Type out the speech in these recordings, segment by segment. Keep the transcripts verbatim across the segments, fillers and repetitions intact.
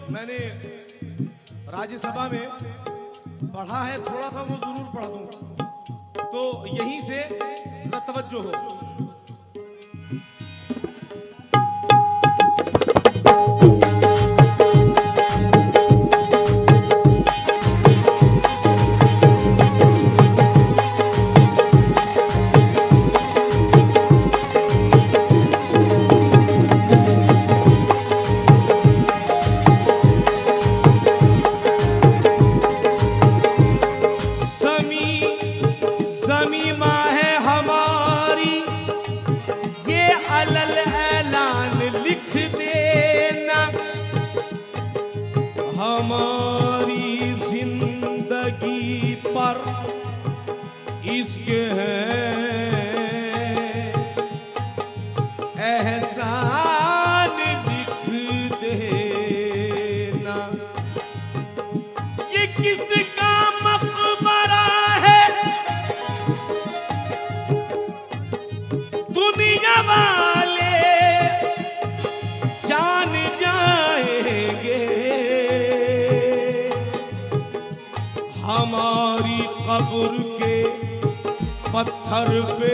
मैंने राज्यसभा में पढ़ा है, थोड़ा सा वो जरूर पढ़ दूं, तो यहीं से जरा तवज्जो हो। हमारी जिंदगी पर इसके हैं एहसान लिख देना। ये किसका मकबरा है दुनिया वाले जान जाएंगे, हमारी कब्र के पत्थर पे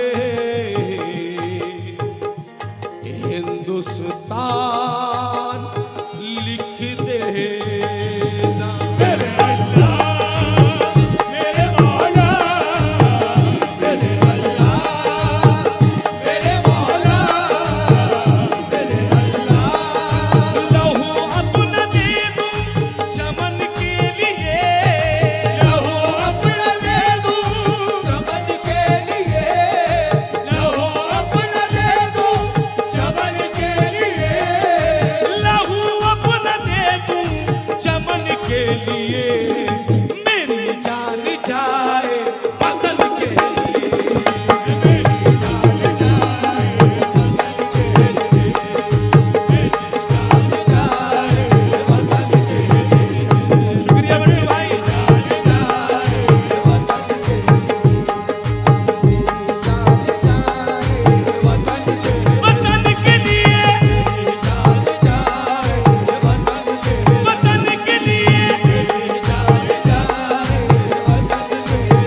हिंदुस्तान लिख देना। मेरे अल्लाह मेरे मौला, मेरे अल्लाह मेरे मौला, मेरे अल्लाह लहू अपना दे दूं चमन के लिए, लहू अपना दे दूं चमन के लिए, लहू अपना दे दूं चमन के लिए, लहू अपना दे दूं चमन के लिए, मेरी जान जाए वतन के लिए, मेरी जान जाए वतन के लिए, मेरी जान जाए वतन के लिए। शुक्रिया बड़े भाई। जान जाए वतन के लिए, जान जाए वतन के लिए, वतन के लिए, जान जाए वतन के लिए, वतन के लिए, जान जाए वतन के लिए,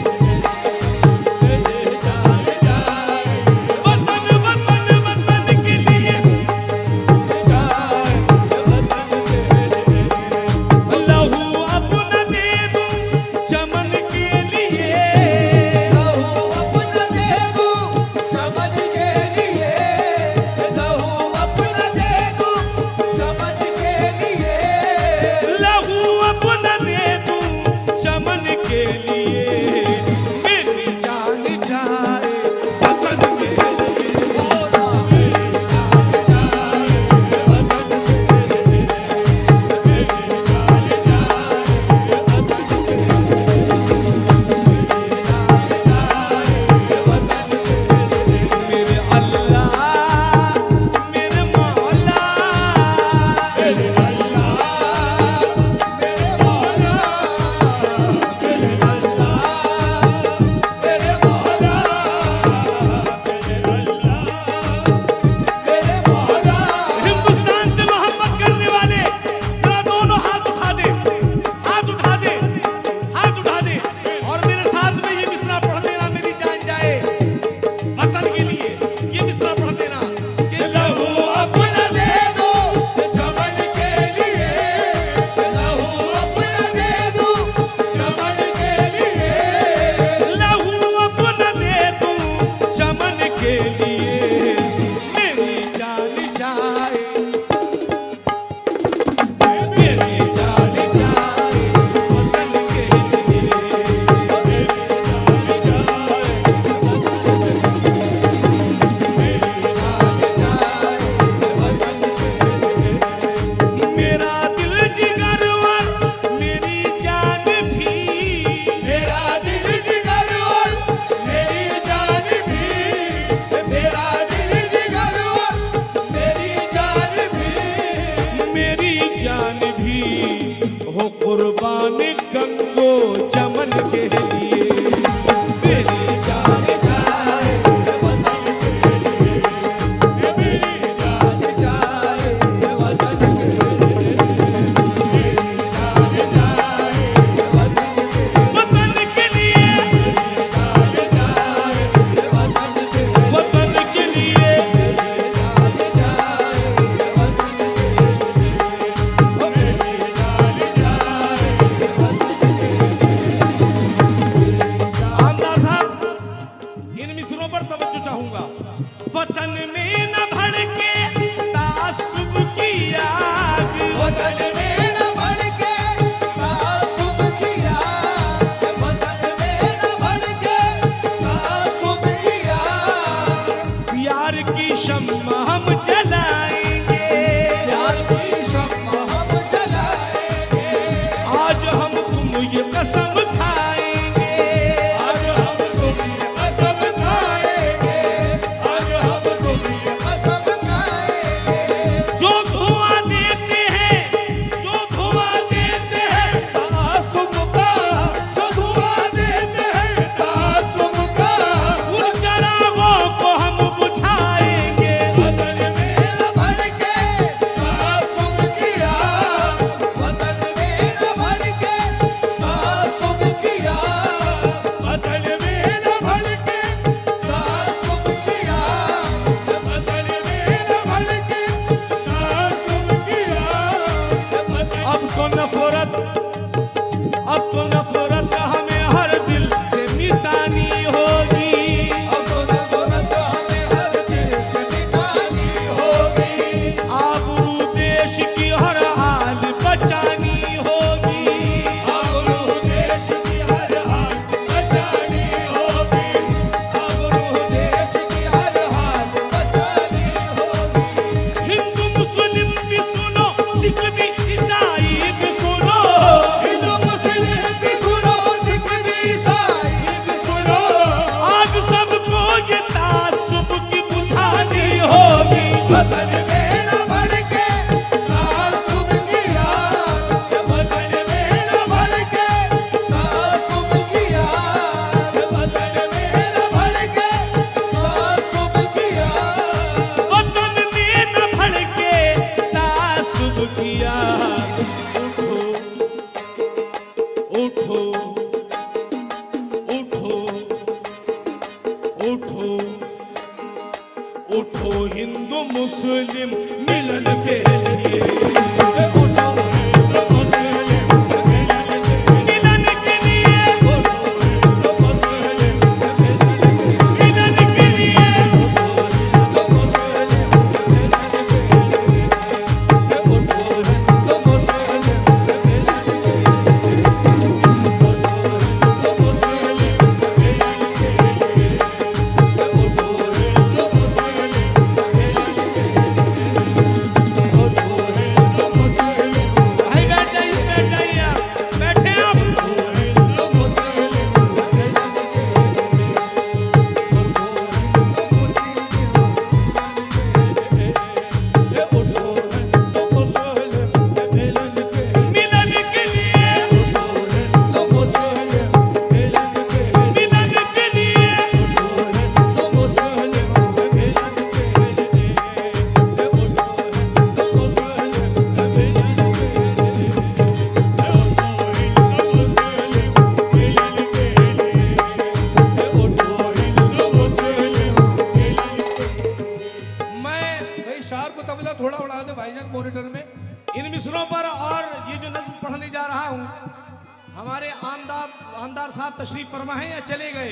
जान जाए वतन वतन वतन के लिए, जाए वतन के लिए, लहू अपना दे दूं चमन के लिए, लहू अपना दे दूं चमन के लिए, लहू अपना दे दूं चमन के लिए, लहू अपना दे दूं चमन के लिए, मेरी जान जाए वतन के लिए, मेरी जान जाए वतन के लिए, मेरी जान जाए वतन के लिए, मेरी जान जाए वतन के लिए, मेरे अल्लाह मेरे मौला, मेरे अल्लाह मेरे मौला, मेरे अल्लाह मेरे मौला, मेरे अल्लाह मेरे मौला। हिंदुस्तान से मोहब्बत करने वाले जरा दोनों हाथ उठा दे, हाथ उठा दे, हाथ उठा दे और मेरे साथ में ये मिसरा पढ़ देना, मेरी जान जाए वतन के लिए। ये मिसरा पढ़ देना कि लहू अपना दे दो चमन के लिए, लहू अपना दे दो चमन के लिए, लहू अपना दे दो चमन के लिए, मेरी जान जाए, मेरी जान जाए वतन के लिए, मेरी जान जाए वतन के लिए, मेरी जान जाए वतन के लिए, मेरा दिल जिगर और मेरी जान भी, मेरा दिल जिगर और मेरी जान भी, मेरा दिल जिगर और मेरी जान भी, मेरी जान भी हो कुर्बान गंगो चमन के लिए, मेरी जान जाए वतन के लिए, मेरी जान जाए वतन के लिए, वतन में न बढ़ के तासुब किया, वतन में न बढ़ के तासुब किया। प्यार की शम्मा हम जलाएंगे, प्यार की शम्मा हम जलाएंगे। आज हम तुम ये कसम खाएंगे, आज हम तुम ये कसम खाएंगे, आज हम तुम ये कसम खाएंगे। जो धुआं देते हैं, जो धुआं देते हैं तासुब का, जो धुआं देते हैं तासुब का, उन चरागों को हम बुझाएंगे। वतन में न बढ़ के तासुब किया, वतन में न बढ़ के तासुब किया, वतन में न बढ़ के तासुब किया, वतन में न बढ़ के तासुब किया। अब तो नफरत, अब तो नफरत हमें हर दिल से मिटानी होगी, अब तो नफरत हमें हर दिल से मिटानी होगी। आबरू देश की हर हाल बचानी होगी, आबरू देश की हर हाल बचानी होगी, आबरू देश की हर हाल बचानी होगी। हिंदू मुस्लिम भी सुनो, सिख भी ईसाई भी सुनो, हिंदू मुस्लिम भी सुनो, सिख भी ईसाई भी सुनो। आज सबको ये तासुब की बुझानी होगी। वतन में न बढ़ के तासुब किया, वतन में न बढ़ के तासुब किया, वतन में न बढ़ के तासुब किया, वतन में न बढ़ के तासुब किया। उठो, उठो, उठो, उठो, उठो हिंदू मुस्लिम मिलन के लिए, उठो हिंदू मुस्लिम मिलन के लिए, उठो हिंदू मुस्लिम मिलन के लिए, उठो हिंदू मुस्लिम मिलन के लिए, उठो हिंदू मुस्लिम मिलन के लिए, उठो हिंदू मुस्लिम मिलन के लिए, उठो हिंदू मुस्लिम मिलन के लिए, उठो हिंदू मुस्लिम। भाई बैठ जाइए, बैठ जाइए, आप बैठे आप। उठो हिंदू मुस्लिम मिलन के लिए, उठो हिंदू मुस्लिम मिलन के लिए, मिलन के लिए, उठो हिंदू मुस्लिम मिलन के लिए, मिलन के लिए, उठो हिंदू मुस्लिम मिलन के लिए, उठो हिंदू मुस्लिम मिलन के लिए, उठो हिंदू मुस्लिम मिलन के लिए। मैं भाई शार को तबला थोड़ा उड़ा दे भाईजान मॉनिटर में। इन मिसरों पर और ये जो नज्म पढ़ने जा रहा हूँ, हमारे आमदार आमदार साहब तशरीफ फरमा है या चले गए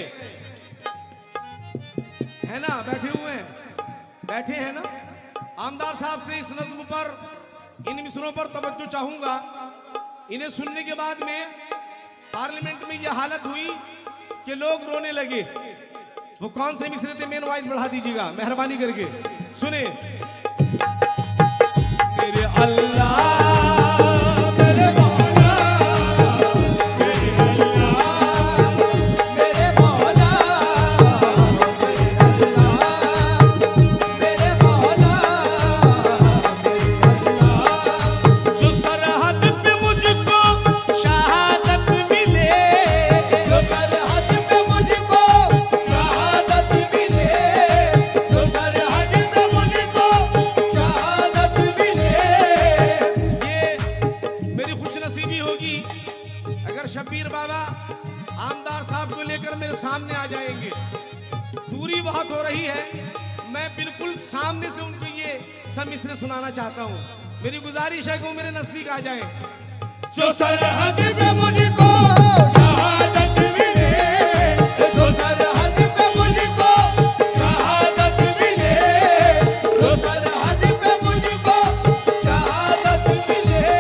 है ना? बैठे हुए हैं, बैठे हैं ना? आमदार साहब से इस नज्म पर, इन मिसरों पर तवज्जो चाहूंगा। इन्हें सुनने के बाद में पार्लियामेंट में यह हालत हुई कि लोग रोने लगे। वो कौन से मिसरे थे? मेन वॉइस बढ़ा दीजिएगा मेहरबानी करके, सुने। मेरे अल्लाह, मेरे मौला, मेरे अल्लाह, मेरे मौला, मेरे अल्लाह, मेरे मौला, मेरे अल्लाह। जो सरहद पे मुझको शहादत मिले, जो सरहद पे मुझको शहादत मिले, जो सरहद पे मुझको शहादत मिले। ये मेरी खुशनसीबी होगी अगर शब्बीर बाबा आमदार साहब को लेकर मेरे सामने आ जाएंगे। दूरी बहुत हो रही है, मैं बिल्कुल सामने से उनको ये सब मिसरे सुनाना चाहता हूँ। मेरी गुजारिश है कि वो मेरे नजदीक आ जाएं। जो सरहद पे मुझको शहादत मिले, जो सरहद पे मुझको शहादत मिले, जो सरहद पे मुझको शहादत मिले।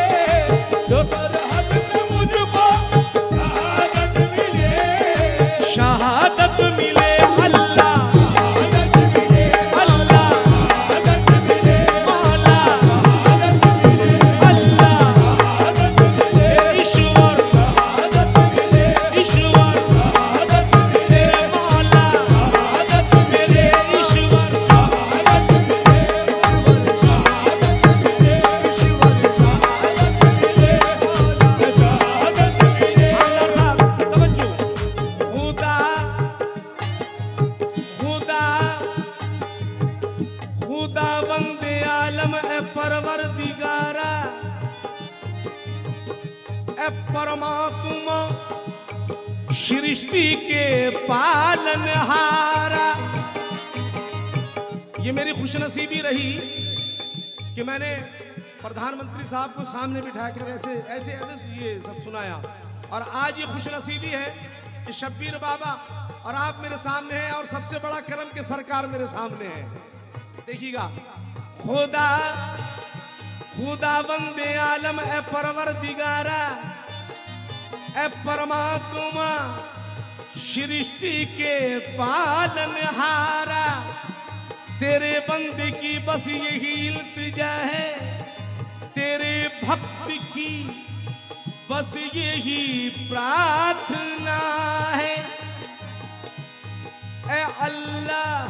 ए परमात्मा सृष्टि के पालनहारा। ये मेरी खुशनसीबी रही कि मैंने प्रधानमंत्री साहब को सामने बिठा कर ऐसे ऐसे ऐसे ये सब सुनाया, और आज ये खुशनसीबी है कि शब्बीर बाबा और आप मेरे सामने हैं, और सबसे बड़ा करम के सरकार मेरे सामने है। देखिएगा, खुदा खुदा बंदे आलम ए परवरदिगारा, ए परमात्मा सृष्टि के पालनहारा, तेरे बंदे की बस यही इल्तिजा है, तेरे भक्त की बस यही प्रार्थना है। ए अल्लाह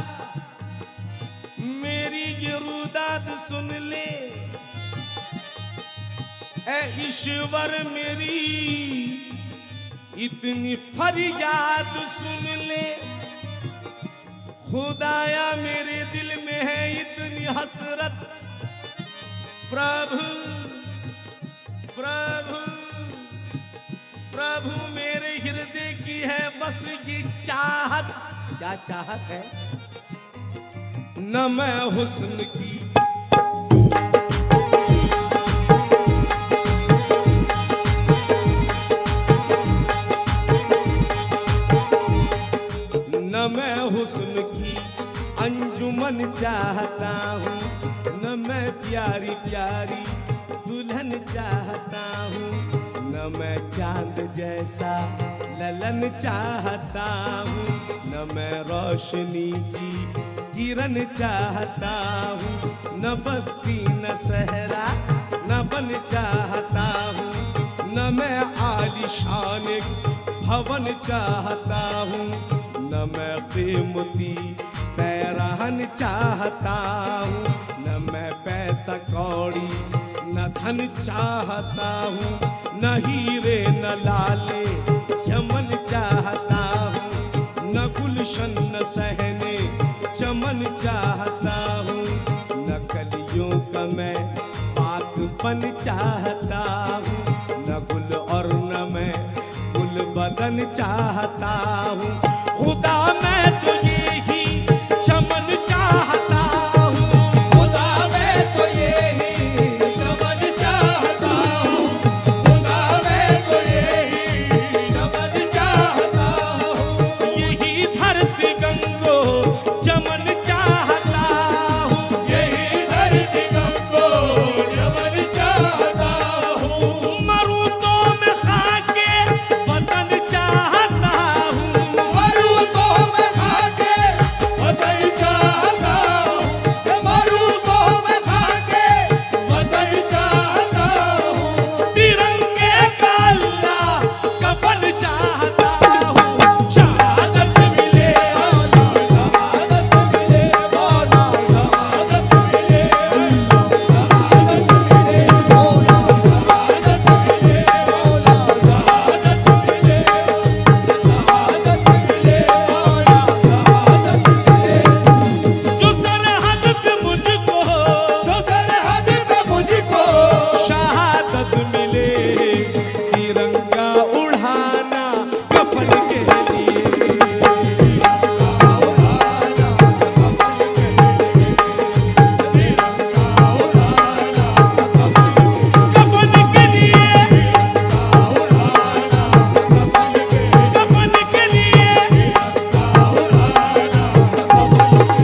मेरी ये रुदाद सुन ले, ए ईश्वर मेरी इतनी फरियाद सुन ले। खुदाया मेरे दिल में है इतनी हसरत, प्रभु प्रभु प्रभु मेरे हृदय की है बस ये चाहत। क्या चाहत है? न मैं हुस्न की न मैं हुस्न की अंजुमन चाहता हूँ, न मैं प्यारी प्यारी दुल्हन चाहता हूँ, न मैं चांद जैसा ललन चाहता हूँ, न मैं रोशनी की किरण चाहता हूँ, न बस्ती न सहरा न बन चाहता हूँ, न मैं आलिशान भवन चाहता हूँ, न मैं कीमती पैरहन चाहता हूँ, न मैं पैसा कौड़ी न धन चाहता हूँ, न हीरे न लाले यमन चाहता हूँ, न गुलशन न सहने चमन चाहता हूँ, न कलियों का मैं पाकपन चाहता हूँ, न गुल और न मैं गुल बदन चाहता हूँ। खुदा मैं तो ये ही चमन चाहता हूँ, खुदा मैं तो ये ही चमन चाहता हूँ, खुदा मैं तो ये ही चमन चाहता हूँ। यही धरती गंगो चमन चाहता हूँ, यही धरती गंगो चमन चाहता हूँ। मरूं तो मैं खाके वतन चाहता हूँ, मरूं तो मैं खाके वतन चाहता हूँ, मरूं तो मैं खाके वतन चाहता हूँ। तिरंगे का अल्लाह कफन चाहता हूँ, शहादत मिले आला शहादत मिले मौला शहादत मिले अल्लाह शहादत मिले मौला शहादत मिले मौला शहादत मिले शहादत मिले मौला शहादत मिले। जो सरहद पे मुझको जो सरहद पे मुझको शहादत मिले, तिरंगा उड़ाना कफन के लिए, तिरंगा उड़ाना कफन के लिए, तिरंगा उड़ाना कफन के लिए, तिरंगा उड़ाना कफन के लिए, कफन के लिए, तिरंगा उड़ाना कफन के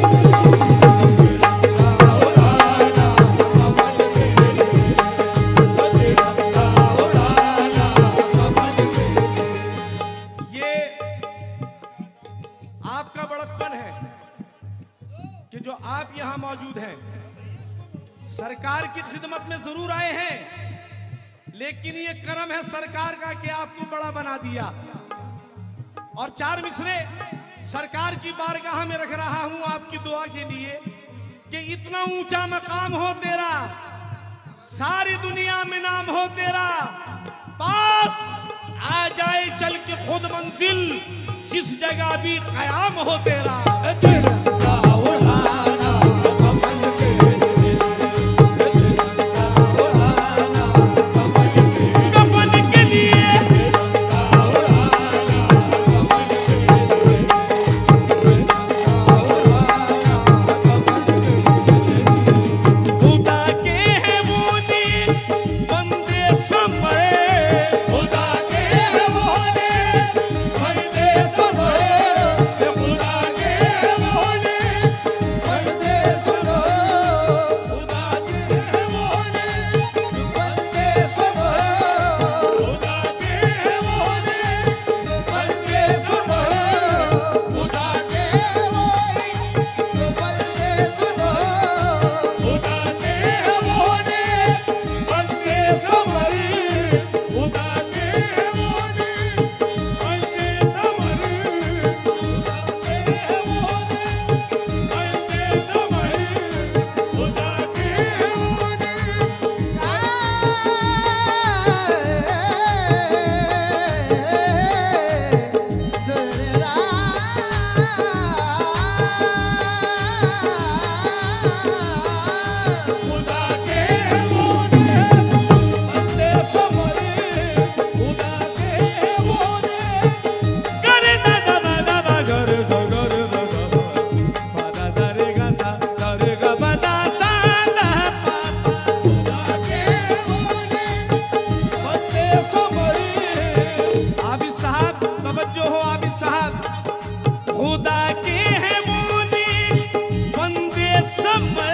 ये आपका बड़कपन है कि जो आप यहां मौजूद हैं। सरकार की खिदमत में जरूर आए हैं, लेकिन ये करम है सरकार का कि आपको बड़ा बना दिया। और चार मिसरे सरकार की बारगाह में रख रहा हूं आपकी दुआ के लिए कि इतना ऊंचा मकाम हो तेरा, सारी दुनिया में नाम हो तेरा, पास आ जाए चल के खुद मंजिल, जिस जगह भी कयाम हो तेरा। तिरंगा उड़ाना कफन के लिए, तिरंगा उड़ाना कफन के लिए, कफन समर, खुदा के बोले बंदे समर, खुदा के बोले बंदे सुनो, खुदा के बोले बंदे समर, खुदा के बोले बंदे समर, खुदा के बोले बंदे सुनो, खुदा के बोले बंदे समर, खुदा के बोले बंदे समर, खुदा के बोले बंदे समर, खुदा के बोले खुदा के बोले बंदे समर, खुदा के बोले गर दा दा दा दा दा गर दा गर दा दा पा दा दा रे गा सा सा रे गा बा दा सा दा पा पा, खुदा के बोले बंदे समर। आबिद साहब तवज्जो हो, आबिद साहब, खुदा के हैं बोले बंदे समर,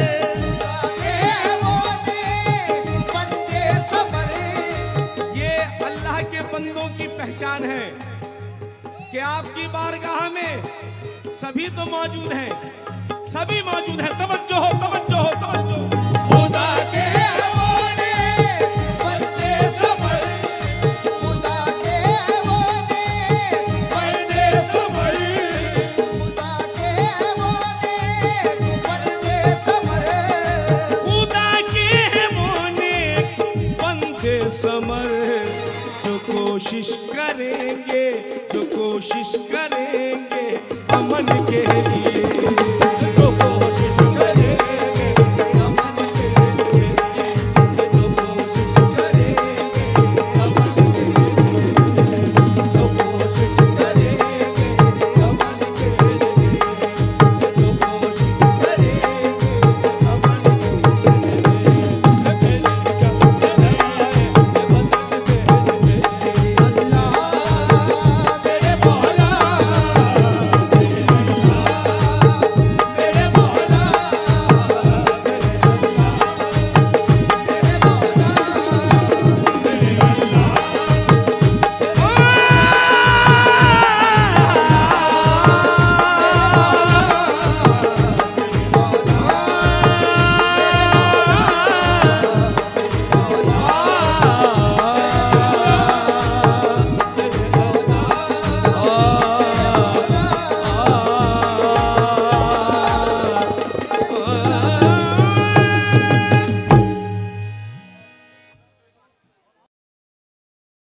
ये अल्लाह के बंदों की पहचान है कि आपकी बारगाह में सभी तो मौजूद हैं, सभी मौजूद हैं। तवज्जो हो, तवज्जो हो, तवज्जो हो। खुदा के बोले बंदे समर, खुदा के बोले बंदे समर, खुदा के बोले बंदे समर, खुदा के बोले बंदे समर। जो कोशिश करेंगे, जो कोशिश करेंगे अमन के लिए